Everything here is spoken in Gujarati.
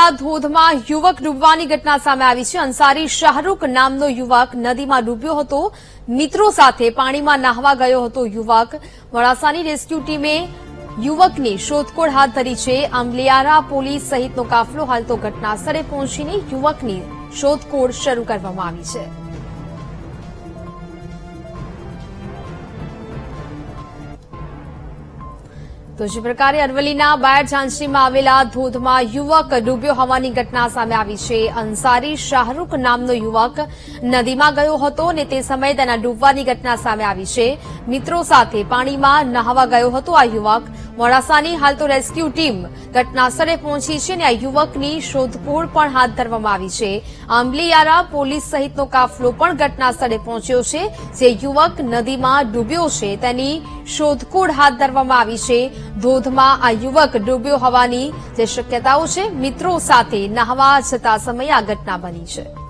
આવેલા ધોધમાં યુવક ડૂબવાની ઘટના સામે આવી છે। અંસારી શાહરૂખ નામનો યુવક નદીમાં ડૂબ્યો હતો। મિત્રો સાથે પાણીમાં નાહવા ગયો હતો। યુવક મોડાસાની રેસ્ક્યુ ટીમે યુવકની શોધખોળ હાથ ધરી છે। આંબલિયારા પોલીસ સહિતનો કાફલો હાલ તો ઘટનાસ્થળે પહોંચીને યુવકની શોધખોળ શરૂ કરવામાં આવી છે। તો જે પ્રકારે અરવલ્લીના બાયડ ઝાંસીમાં આવેલા ધોધમાં યુવક ડૂબ્યો હોવાની ઘટના સામે આવી છે। અંસારી શાહરૂખ નામનો યુવક નદીમાં ગયો હતો અને તે સમયે તેના ડૂબવાની ઘટના સામે આવી છે। મિત્રો સાથે પાણીમાં નહાવા ગયો હતો આ યુવક। મોડાસાની હાલ તો રેસ્ક્યુ ટીમ ઘટનાસ્થળે પહોંચી છે અને આ યુવકની શોધખોળ પણ હાથ ધરવામાં આવી છે। આંબલિયારા પોલીસ સહિતનો કાફલો પણ ઘટનાસ્થળે પહોંચ્યો છે। જે યુવક નદીમાં ડૂબ્યો છે તેની શોધખોળ હાથ ધરવામાં આવી છે। ધોધમાં આ યુવક ડૂબ્યો હોવાની જે શક્યતાઓ છે, મિત્રો સાથે નહાવા જતા સમયે આ ઘટના બની છે।